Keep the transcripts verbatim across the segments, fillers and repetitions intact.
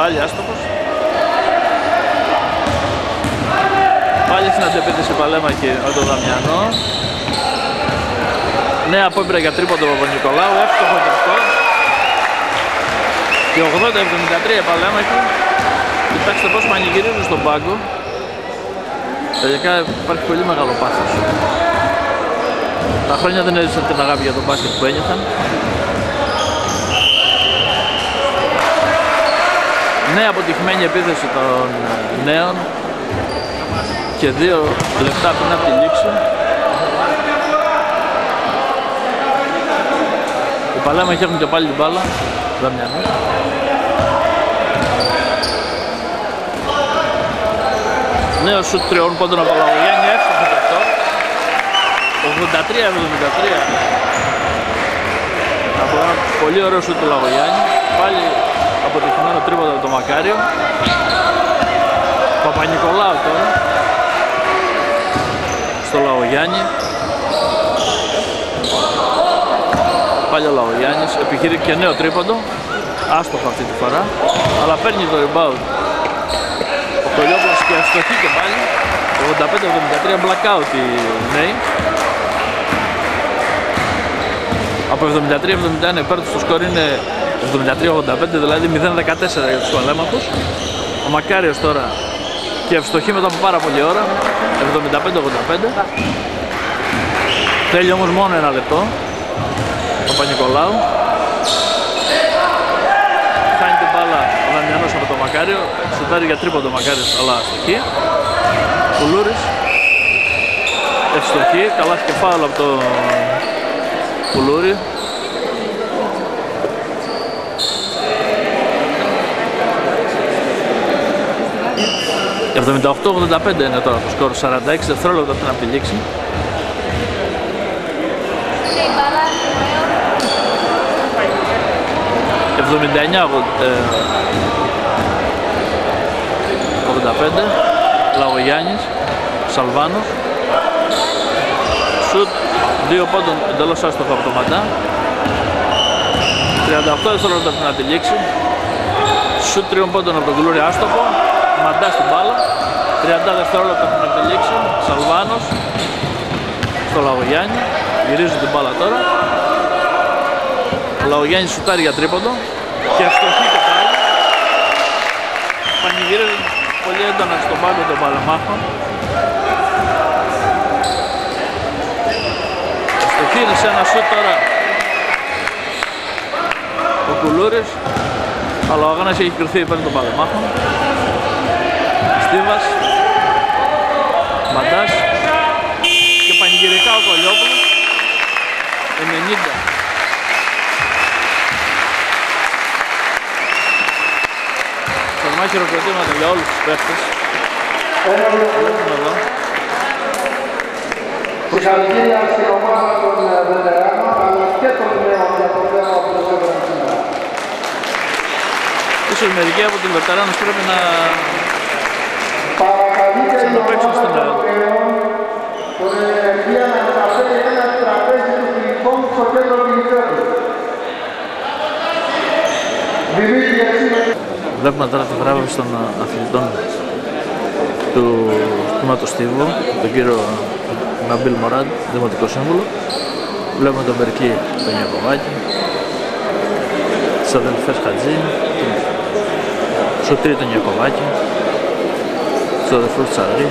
Πάλι άστοχος. Πάλι στην αντεπίθεση Παλέμα και με τον Δαμιανό. Νέα απόπειρα για τρίποντο από τον Νικολάου, εύστοχο και αυτό. Και ογδόντα εβδομήντα τρία Παλέμαχη. Κοιτάξτε πώς πανηγυρίζουν στον πάγκο. Τελικά υπάρχει πολύ μεγάλο πάθος. Τα χρόνια δεν έζησαν την αγάπη για τον μπάσκετ που ένιωθαν. Νέα αποτυχημένη επίθεση των νέων και δύο λεπτά πριν από τη λήξη. Οι Παλέμαχοι έχουν και πάλι την μπάλα. Δαμιανός. Νέο σουτ τριών πόντων από Λαγογιάννη, εύστοχο και αυτό. ογδόντα τρία εβδομήντα τρία. Από ένα πολύ ωραίο σουτ του Λαγογιάννη. Πάλι αποτυχημένο τρίποντο από το Μακάριο. Παπα-Νικολάου τώρα. Στο Λαγογιάννη. Πάλι ο Λαγογιάννης επιχειρεί και νέο τρίποντο. Άστοχο αυτή τη φορά. Αλλά παίρνει το rebound ο Κολιόπουλος και αστοχή και πάλι. ογδόντα πέντε εβδομήντα τρία blackout οι νέοι. Από εβδομήντα τρία εβδομήντα ένα υπέρ τους το σκορ είναι εβδομήντα τρία ογδόντα πέντε, δηλαδή μηδέν δεκατέσσερα για τους Παλέμαχους. Ο Μακάριος τώρα και ευστοχή μετά από πάρα πολλή ώρα, εβδομήντα πέντε ογδόντα πέντε. Θέλει όμως μόνο ένα λεπτό ο Παπα-Νικολάου. Χάνει την μπάλα ο Δαμιανός από το Μακάριο, σουτάρει για τρίποντο ο Μακάριος αλλά αστοχή. Κουλούρης ευστοχή, καλά και φάουλ από το Κουλούρη. εβδομήντα οκτώ ογδόντα πέντε είναι τώρα το σκορ, σαράντα έξι δευτερόλεπτα πριν από τη λήξη. εβδομήντα εννιά ογδόντα πέντε. Λαγογιάννης, Σαλβάνος. Σουτ δύο πόντων εντελώς άστοχο από το Μαντά. τριάντα οκτώ δευτερόλεπτα πριν από τη λήξη. Σουτ τριών πόντων από τον Κουλούρη άστοχο. Μαντά στην μπάλα. τριάντα δευτερόλεπτα πριν από τη λήξη. Σαλβάνος στο Λαγογιάννη. Γυρίζουν την μπάλα τώρα. Ο Λαγογιάννης σουτάρει για τρίποντο και αστοχή και πάλι. Πανηγυρίζουν πολύ έντονα στον πάγκο των Παλεμάχων. Αστοχή είναι σε ένα σουτ τώρα ο Κουλούρης, αλλά ο αγώνας έχει κρυφθεί υπέρ των Παλεμάχων. Στίβας, Μαντάς και πανηγυρικά ο Κολιόπουλος. ενενήντα. Θερμά χειροκροτήματα για όλους τους παίχτες. Βλέπουμε εδώ. Συγχαρητήρια στην ομάδα των βετεράνων αλλά και των νέων για το θέμα που τους έβραν σήμερα. Ίσως μερικοί από τους βετεράνους πρέπει να Παρακαλείται η ξαναπαίξουν ομάδα στην των Ελλάδα. νέων τον ενεργεία να μεταφέρει ένα τραπέζι του πυλικών στο κέντρο κινητέρου. Δημήτρη, εσύ με... Βλέπουμε τώρα τη βράβευση των αθλητών του τμήματος Στίβου, τον κύριο Ναμπίλ Μοράντ, Δημοτικό Σύμβουλο. Βλέπουμε τον Μπερκή, τον Ιακωβάκη, τις αδελφές Χατζή, τον Σωτήρη τον Ιακωβάκη, τους αδελφούς Τσαρή.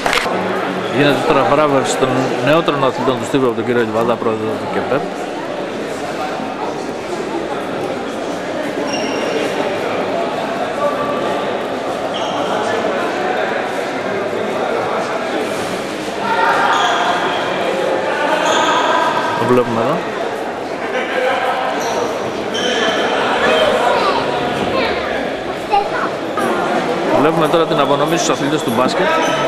Γίνεται τώρα βράβευση των νεότερων αθλητών του Στίβου από τον κύριο Λιβαδά, πρόεδρο του ΚΕΠΕΠ. Το βλέπουμε εδώ. Βλέπουμε τώρα την απονομή στους αθλητές του μπάσκετ.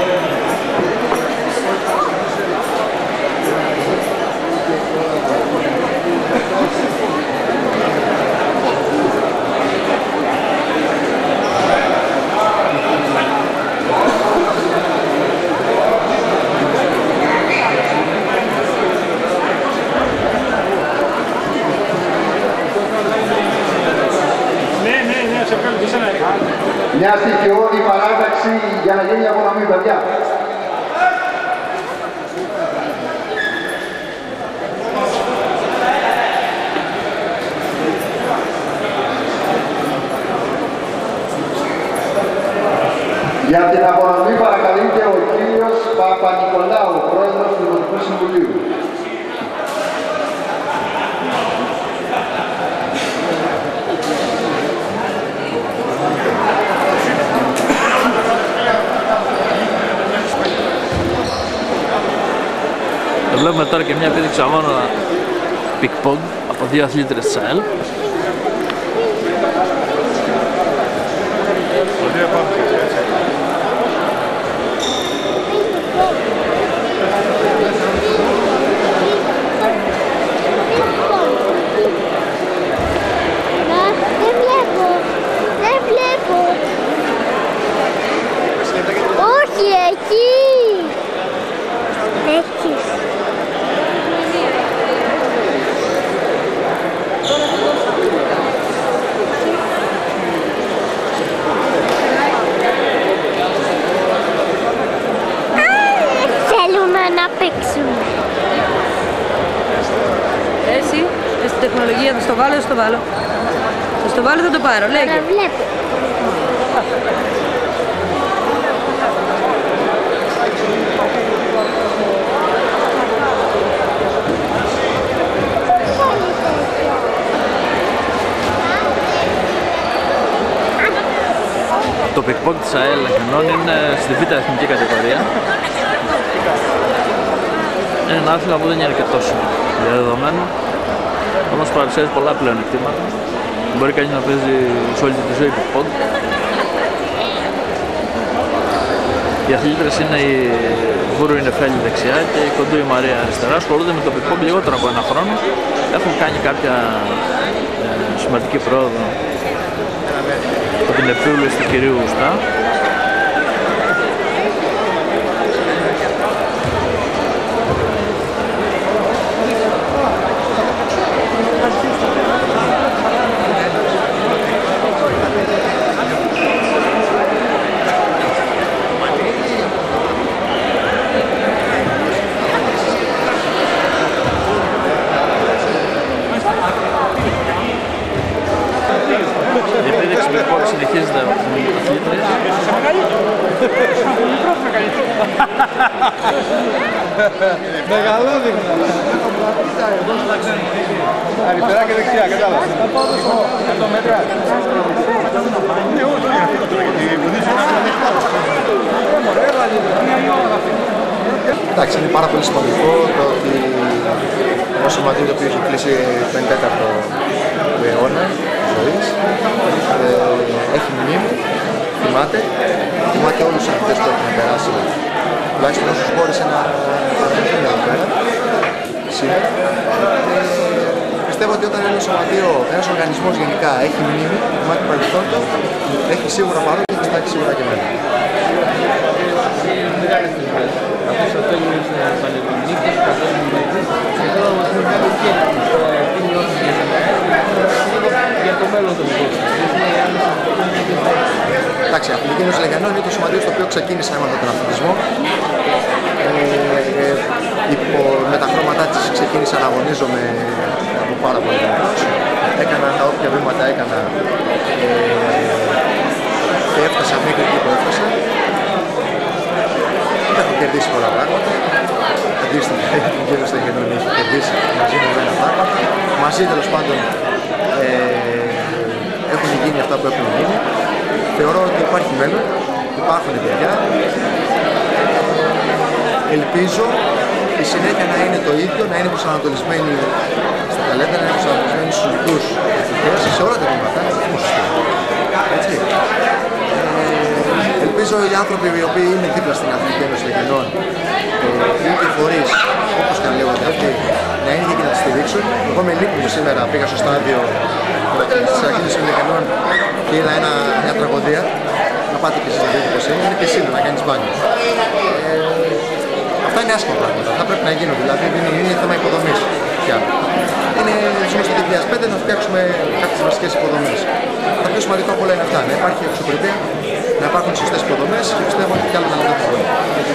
Μοιάζει και όλη η παράταξη για να γίνει απονομή, παιδιά. Για την απονομή παρακαλείται ο κύριος Παπα-Νικολάου, πρόεδρος του Δημοτικού Συμβουλίου. Βλέπουμε τώρα και μια επίδειξη αγώνα πικ-πονγκ από δύο αθλήτρες της ΑΕΛ. Δεν βλέπω, δεν βλέπω. Όχι, εκεί. Έχεις. Θέλουμε να παίξουμε. Εσύ, στην τεχνολογία θα στο βάλω, θα στο βάλω. Θα στο βάλω, θα το πάρω, λέγε. Να βλέπω. Το πικ-πονγκ της ΑΕΛ Αθηνών είναι στη β' εθνική κατηγορία. Είναι ένα άθλημα που δεν είναι και τόσο διαδεδομένο, όμως παρουσιάζει πολλά πλεονεκτήματα. Μπορεί κανείς να παίζει σε όλη τη ζωή πικ-πονγκ. Οι αθλήτρες είναι η Βούρου η Νεφέλη δεξιά και η Κοντού η Μαρία αριστερά. Ασχολούνται με το πικ-πονγκ λιγότερο από ένα χρόνο. Έχουν κάνει κάποια ε, σημαντική πρόοδο από την επίβλεψη του κυρίου Γουστά. Η επίδειξη πικ-πονγκ συνεχίζεται από την αθλήτρια. Μεγαλόδειγμα. Αριστερά και δεξιά, κατάλαβα. εκατό μέτρα. Εντάξει, είναι πάρα πολύ σημαντικό το ότι ένα σωματείο το οποίο έχει κλείσει το τέταρτο του αιώνα ζωής ε, έχει μνήμη, θυμάται, θυμάται όλους τους αθλητές που έχουν περάσει, τουλάχιστον όσους μπόρεσε να παραμείνουν εδώ πέρα σήμερα. Ε, πιστεύω ότι όταν ένα σωματείο, ένας οργανισμός γενικά έχει μνήμη, θυμάται του παρελθόντος, έχει σίγουρα παρόν και θα έχει σίγουρα και εμένα. Αυτός ο τέλος Πανελληνίκης, και τώρα μας μιλάει και τι νιώθει για το μέλλον των κόσμων. Εντάξει, η Αθλητική Ένωση Λεγιανών είναι το σωματείο στο οποίο ξεκίνησα αίμα τον αθλητισμό. Ε, ε, υπό, με τα χρώματά της ξεκίνησα να αγωνίζομαι από πάρα πολύ μικρός. Έκανα τα όποια βήματα έκανα ε, και έφτασα μέχρι εκεί που έφτασα. Έχω κερδίσει πολλά πράγματα. Αντίστοιχα, η Αθλητική Ένωση Λεγιανών έχει κερδίσει μαζί με ένα πράγματα. Μαζί τέλος πάντων ε, έχουν γίνει αυτά που έχουν γίνει. Θεωρώ ότι υπάρχει μέλλον, υπάρχουν παιδιά. Ελπίζω η συνέχεια να είναι το ίδιο, να είναι προσανατολισμένη στα ταλέντα, να είναι προσανατολισμένη στους ειδικούς εθνικές, σε όλα τα βήματα, έτσι. Ε, ελπίζω οι άνθρωποι οι οποίοι είναι δίπλα στην Αθλητική Ένωση Λεκενών, οι ίδιοι φορείς, όπως και αν λέγονται αυτοί, να είναι και να τις στηρίξουν. Εγώ με λύπη σήμερα πήγα στο στάδιο της Αθλητικής Ένωσης Λεκενών και είδα ένα, μια τραγωδία. Να πάτε και εσείς να δείτε πως είναι, είναι και σήμερα να κάνεις μπάνιο. Ε, αυτά είναι άσχημα πράγματα, θα πρέπει να γίνουν, δηλαδή είναι, είναι θέμα υποδομής πια. Είναι, ζούμε στο δύο χιλιάδες πέντε να φτιάξουμε κάποιες βασικές υποδομές. Τα πιο σημαντικό από όλα είναι αυτά, να υπάρχει αξιοπρέπεια, να υπάρχουν σωστές υποδομές και πιστεύω ότι κι άλλο να μην το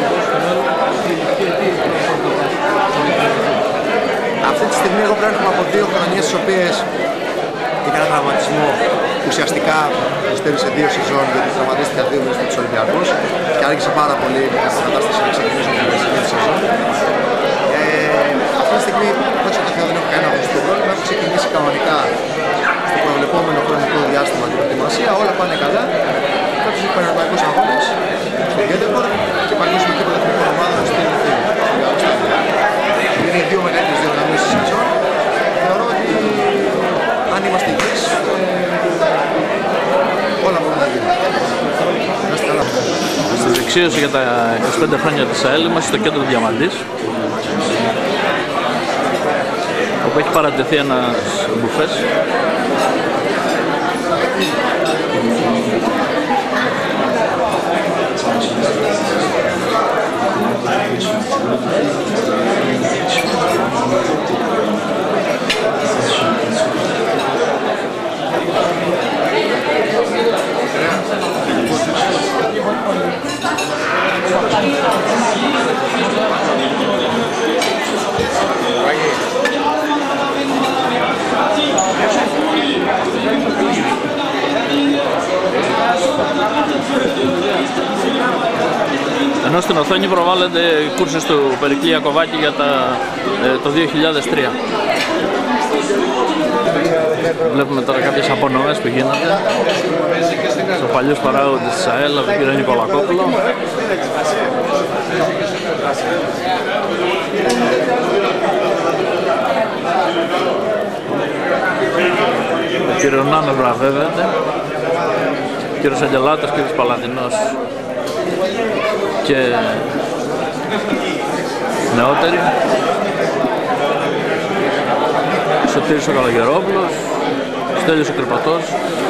Αυτή τη στιγμή εγώ πρέπει να από δύο χρονιές τις οποίες είχα ένα τραυματισμό ουσιαστικά που στέρισε δύο σεζόν γιατί τραυματίστηκα δύο μήνες με τους Ολυμπιακούς και άργησε πάρα πολύ με την αποκατάσταση να ξεκινήσω την περσινή σεζόν. Ε, αυτή τη στιγμή, δόξα τω Θεώ, δεν έχω κανένα αγωνιστικό πρόβλημα. Έχω ξεκινήσει κανονικά στο προβλεπόμενο χρονικό διάστημα την προετοιμασία. Όλα πάνε καλά. Φέτος έχει πανευρωπαϊκούς αγώνες στο Γκέντεμποργκ και παγκόσμιο κύπελλο εθνικών ομάδων στην Αθήνα. Είναι οι δύο μεγαλύτερες διοργανώσεις της σεζόν. Θεωρώ ότι αν είμαστε υγιείς, όλα μπορούν να γίνουν. Στη δεξίωση για τα είκοσι πέντε χρόνια της ΑΕΛ είμαστε στο κέντρο Διαμαντής, όπου έχει παρατεθεί ένας μπουφές. Ενώ στην οθόνη προβάλλονται κούρσες του Περικλή Ιακωβάκη για τα, ε, το δύο χιλιάδες τρία. Βλέπουμε τώρα κάποιες απονομές που γίνονται στους παλιούς παράγοντες της ΑΕΛ από τον κύριο Νικολακόπουλο. Ο κύριος Νάνος βραβεύεται, ο κύριος Αγγελάτος, ο κύριος Παλατινός και νεότεροι. Σωτήρης ο Καλογερόπουλος, Στέλιος ο Κρυπατός,